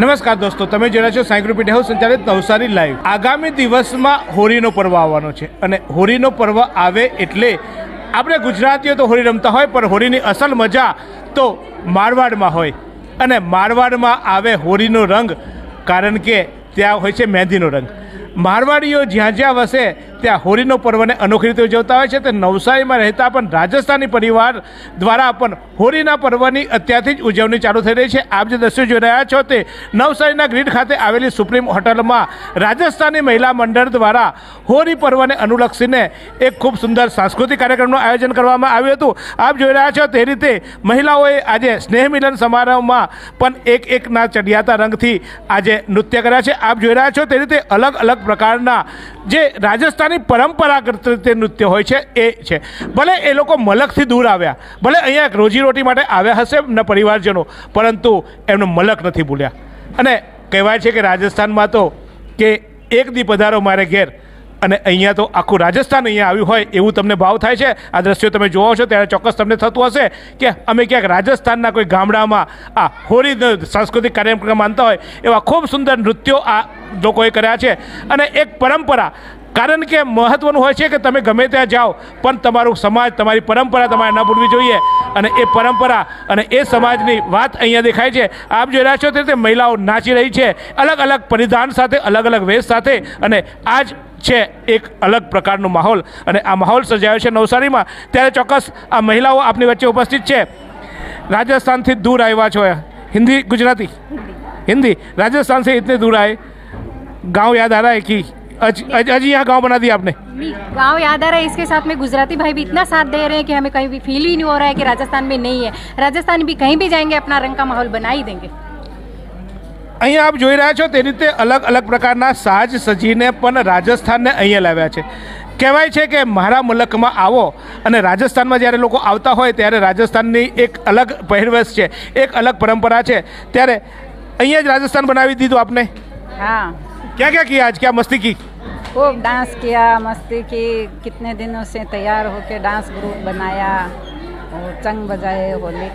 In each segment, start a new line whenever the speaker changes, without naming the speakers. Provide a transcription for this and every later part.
નમસ્કાર દોસ્તો, તમે જોઈ રહ્યા છો સાંઈ ગ્રુપ મીડિયા હાઉસ સંચાલિત નવસારી લાઈવ। આગામી દિવસમાં હોળીનો પર્વ આવવાનો છે અને હોળીનો પર્વ આવે એટલે આપણે ગુજરાતીઓ તો હોળી રમતા હોય, પણ હોળીની અસલ મજા તો મારવાડમાં હોય અને મારવાડમાં આવે હોળીનો રંગ, કારણ કે ત્યાં હોય છે મહેંદીનો રંગ। મારવાડીઓ જ્યાં જ્યાં વસે ત્યાં હોળીનો પર્વને અનોખી રીતે ઉજવતા હોય છે। તો નવસારીમાં રહેતા પણ રાજસ્થાની પરિવાર દ્વારા પણ હોળીના પર્વની અત્યારથી જ ઉજવણી ચાલુ થઈ રહી છે। આપ જે દ્રશ્યો જોઈ રહ્યા છો તે નવસારીના ગ્રીડ ખાતે આવેલી સુપ્રીમ હોટલમાં રાજસ્થાની મહિલા મંડળ દ્વારા હોળી પર્વને અનુલક્ષીને એક ખૂબ સુંદર સાંસ્કૃતિક કાર્યક્રમનું આયોજન કરવામાં આવ્યું હતું। આપ જોઈ રહ્યા છો તે રીતે મહિલાઓએ આજે સ્નેહ મિલન સમારોહમાં પણ એકના ચડિયાતા રંગથી આજે નૃત્ય કર્યા છે। આપ જોઈ રહ્યા છો તે રીતે અલગ અલગ પ્રકારના જે રાજસ્થાની પરંપરાગત રીતે નૃત્ય હોય છે એ છે। ભલે એ લોકો મલકથી દૂર આવ્યા, ભલે અહીંયા રોજીરોટી માટે આવ્યા હશે એમના પરિવારજનો, પરંતુ એમનો મલક નથી ભૂલ્યા। અને કહેવાય છે કે રાજસ્થાનમાં તો કે એક દી પધારો મારે ઘેર, અને અહીંયા તો આખું રાજસ્થાન અહીંયા આવ્યું હોય એવું તમને ભાવ થાય છે। આ દ્રશ્યો તમે જોવો છો ત્યારે ચોક્કસ તમને થતું હશે કે અમે ક્યાંક રાજસ્થાનના કોઈ ગામડામાં આ હોળી સાંસ્કૃતિક કાર્યક્રમ માનતા હોય એવા ખૂબ સુંદર નૃત્યો આ લોકોએ કર્યા છે। અને એક પરંપરા, કારણ કે મહત્ત્વનું હોય છે કે તમે ગમે ત્યાં જાઓ પણ તમારું સમાજ, તમારી પરંપરા તમારે ન ભૂલવી જોઈએ, અને એ પરંપરા અને એ સમાજની વાત અહીંયા દેખાય છે। આપ જોઈ રહ્યા છો તે રીતે મહિલાઓ નાચી રહી છે અલગ અલગ પરિધાન સાથે, અલગ અલગ વેશ સાથે, અને આ જ છે એક અલગ પ્રકારનો માહોલ, અને આ માહોલ સર્જાયો છે નવસારીમાં। ત્યારે ચોક્કસ આ મહિલાઓ આપની વચ્ચે ઉપસ્થિત છે। રાજસ્થાન से दूर आए છો, हिंदी गुजराती हिंदी, राजस्थान से इतने दूर आए, गांव याद आ रहा है कि अजी यहाँ गांव बना दिया आपने?
गांव याद आ रहा है, इसके साथ में गुजराती भाई भी इतना साथ दे रहे हैं कि हमें कहीं भी फील ही नहीं हो रहा है कि राजस्थान में नहीं है। राजस्थान भी कहीं भी जाएंगे अपना रंग का माहौल बना ही देंगे।
અહીંયા આપ જોઈ રહ્યા છો તે રીતે અલગ અલગ પ્રકારના સાજ સજીને પણ રાજસ્થાનને અહીંયા લાવ્યા છે। કહેવાય છે કે મારા મુલકમાં આવો, અને રાજસ્થાનમાં જ્યારે લોકો આવતા હોય ત્યારે રાજસ્થાનની એક અલગ પહેરવેશ છે, એક અલગ પરંપરા છે। ત્યારે અહીંયા જ રાજસ્થાન બનાવી દીધું આપને?
हाँ,
क्या क्या किया आज, क्या मस्ती की?
खूब डांस किया, मस्ती की, कितने दिनों से तैयार होके डांस ग्रुप बनाया और चंग बजाए होली।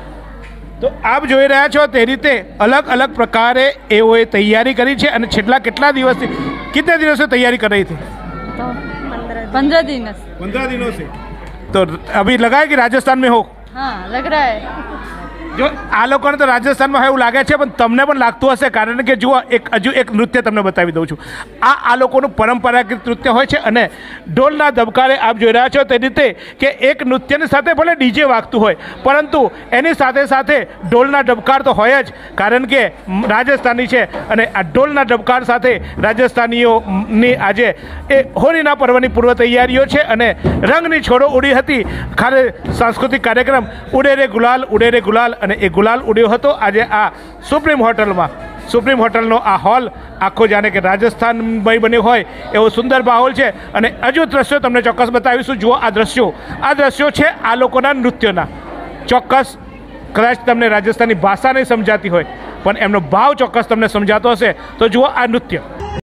તો આપ જોઈ રહ્યા છો તે રીતે અલગ અલગ પ્રકારે એઓએ તૈયારી કરી છે, અને છેલ્લા કેટલા દિવસથી, કિતને દિનों से तैयारी कर रही थी?
तो 15 दिन।
15 दिनों से। तो अभी लगा है कि राजस्थान में हो?
हाँ, लग रहा है।
જો આ લોકોને તો રાજસ્થાનમાં હોય એવું લાગે છે, પણ તમને પણ લાગતું હશે, કારણ કે જુઓ હજુ એક નૃત્ય તમને બતાવી દઉં છું। આ લોકોનું પરંપરાગત નૃત્ય હોય છે, અને ઢોલના ધબકારે આપ જોઈ રહ્યા છો તે રીતે કે એક નૃત્યની સાથે ભલે ડીજે વાગતું હોય, પરંતુ એની સાથે સાથે ઢોલના ધબકાર તો હોય જ, કારણ કે રાજસ્થાની છે, અને આ ઢોલના ધબકાર સાથે રાજસ્થાનીઓની આજે એ હોળીના પર્વની પૂર્વ તૈયારીઓ છે, અને રંગની છોડો ઉડી હતી। ખાલી સાંસ્કૃતિક કાર્યક્રમ ઉડે રે ગુલાલ, અને એ ગુલાલ ઉડ્યો હતો આજે આ સુપ્રીમ હોટલમાં। સુપ્રીમ હોટલનો આ હોલ આખો જાણે કે રાજસ્થાનમાં બન્યો હોય એવો સુંદર માહોલ છે, અને હજુ દ્રશ્યો તમને ચોક્કસ બતાવીશું। જુઓ આ દ્રશ્યો છે આ લોકોના નૃત્યોના। ચોક્કસ કદાચ તમને રાજસ્થાની ભાષા નહીં સમજાતી હોય, પણ એમનો ભાવ ચોક્કસ તમને સમજાતો હશે। તો જુઓ આ નૃત્ય।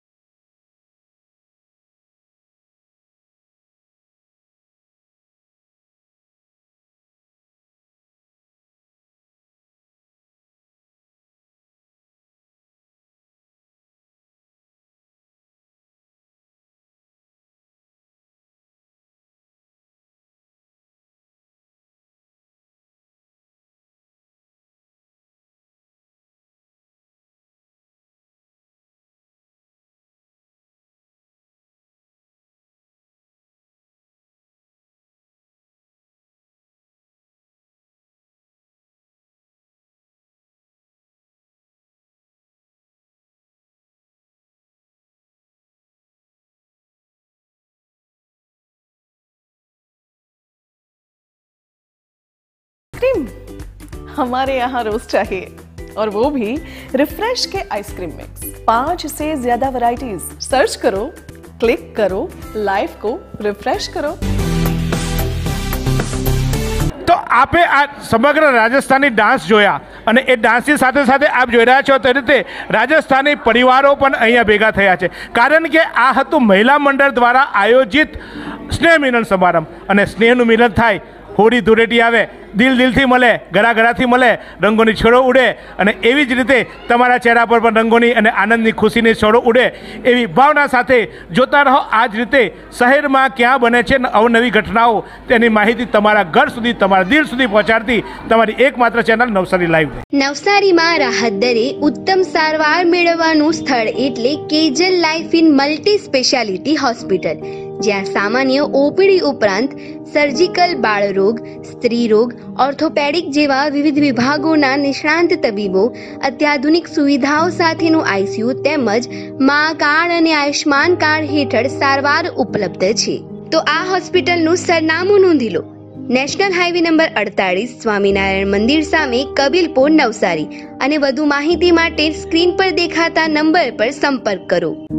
हमारे यहाँ रोज चाहिए, और वो भी रिफ्रेश के आइसक्रीम मिक्स। 5 से ज्यादा वैरायटीज। सर्च करो, क्लिक करो, लाइफ को रिफ्रेश करो।
તો આપે આ સમગ્ર રાજસ્થાની ડાન્સ જોયા, અને એ ડાન્સની સાથે સાથે આપ જોઈ રહ્યા છો તે રીતે રાજસ્થાની પરિવારો પણ અહીંયા ભેગા થયા છે, કારણ કે આ હતું મહિલા મંડળ દ્વારા આયોજિત સ્નેહ મિલન સમારંભ, અને સ્નેહનું મિલન થાય, હોળી ધૂળેટી આવે દિલથી મળે, ઘરાથી મળે, રંગોની છોડો ઉડે અને એવી જ રીતે તમારા ચહેરા પર પણ રંગોની અને આનંદની ખુશીની છોડો ઉડે એવી ભાવના સાથે જોતા રહો. આ જ રીતે શહેરમાં ક્યાં બને છે અવનવી ઘટનાઓ તેની માહિતી તમારા ઘર સુધી, તમારા દિલ સુધી પહોંચાડતી તમારી એકમાત્ર ચેનલ નવસારી લાઈવ.
નવસારીમાં રાહત દરે ઉત્તમ સારવાર મેળવવાનું સ્થળ એટલે Kejal life in multi speciality hospital, જ્યાં સામાન્ય ઓપીડી ઉપરાંત સર્જિકલ, બાળરોગ, સ્ત્રીરોગ, ઓર્થોપેડિક જેવા વિવિધ વિભાગોના નિષ્ણાંત તબીબો, અત્યાધુનિક સુવિધાઓ સાથેનું આઈસીયુ તેમજ મા કાર્ડ અને આયુષ્માન કાર્ડ હેઠળ સારવાર ઉપલબ્ધ છે. તો આ હોસ્પિટલનું સરનામું નોંધી લો. નેશનલ હાઈવે નંબર 48, સ્વામિનારાયણ મંદિર સામે, કબીલપુર, નવસારી. અને વધુ માહિતી માટે સ્ક્રીન પર દેખાતા નંબર પર સંપર્ક કરો.